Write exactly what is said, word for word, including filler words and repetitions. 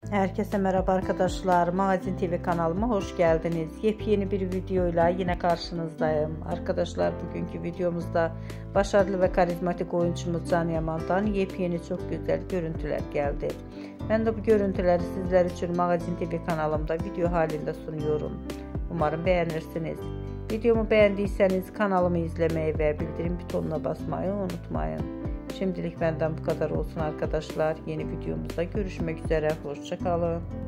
Herkese merhaba arkadaşlar. Magazin T V kanalıma hoş geldiniz. Yepyeni bir videoyla yine karşınızdayım. Arkadaşlar bugünkü videomuzda başarılı ve karizmatik oyuncumuz Can Yaman'dan yepyeni çok güzel görüntüler geldi. Ben de bu görüntüleri sizler için Magazin T V kanalımda video halinde sunuyorum. Umarım beğenirsiniz. Videomu beğendiyseniz kanalımı izlemeyi ve bildirim butonuna basmayı unutmayın. Şimdilik benden bu kadar olsun arkadaşlar. Yeni videomuzda görüşmek üzere. Hoşça kalın.